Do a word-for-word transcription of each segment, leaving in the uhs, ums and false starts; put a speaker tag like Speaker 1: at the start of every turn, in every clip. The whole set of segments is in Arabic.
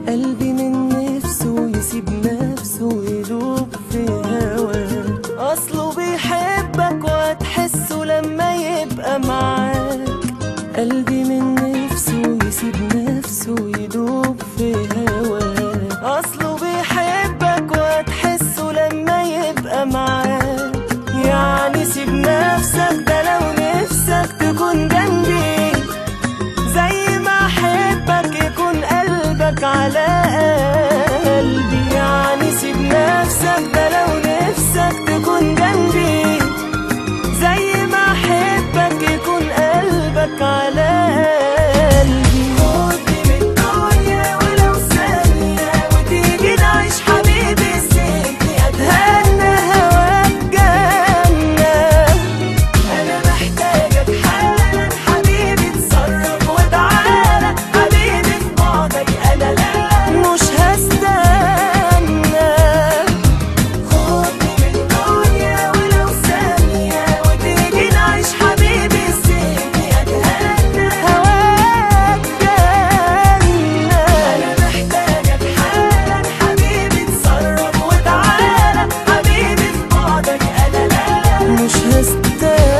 Speaker 1: قلبي من نفسه يسيب نفسه ويدوب في هواك، اصله بيحبك وهتحسه لما يبقى معاك. قلبي من نفسه يسيب نفسه ويدوب في هواك، اصله بيحبك وهتحسه لما يبقى معاك. يعني سيب نفسك ده لو نفسك تكون جنبي، زي ما احبك يكون قلبك على قلبي. يعني سيب نفسك ده لو نفسك تكون جنبي، زي ما احبك يكون قلبك على قلبي. خدني من الدنيا ولو ثانية وتيجي نعيش حبيبي سيبني اتهنى هواك جنة. انا محتاجك حالا حبيبي، اتصرف وتعالى حبيبي، في بعدك انا لا مش هستنى. خدني من الدنيا ولو ثانية وتيجي نعيش حبيبي سيبني اتهنى هواك جنة. انا محتاجك حالا حبيبي، اتصرف وتعالى حبيبي، في بعدك انا لا مش هستنى.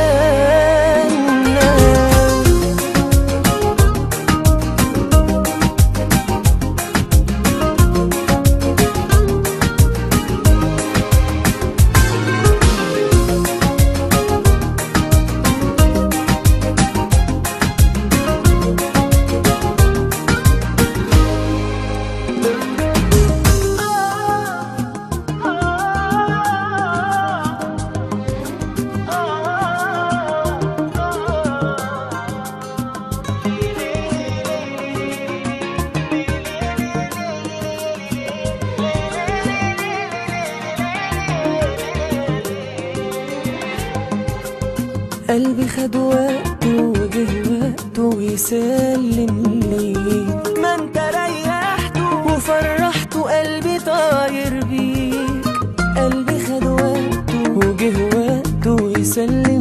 Speaker 1: قلبي خد وقته وجه وقته يسلم ليك، ما انت ريحته وفرحته قلبي طاير بيك. قلبي خد وقته وجه وقته يسلم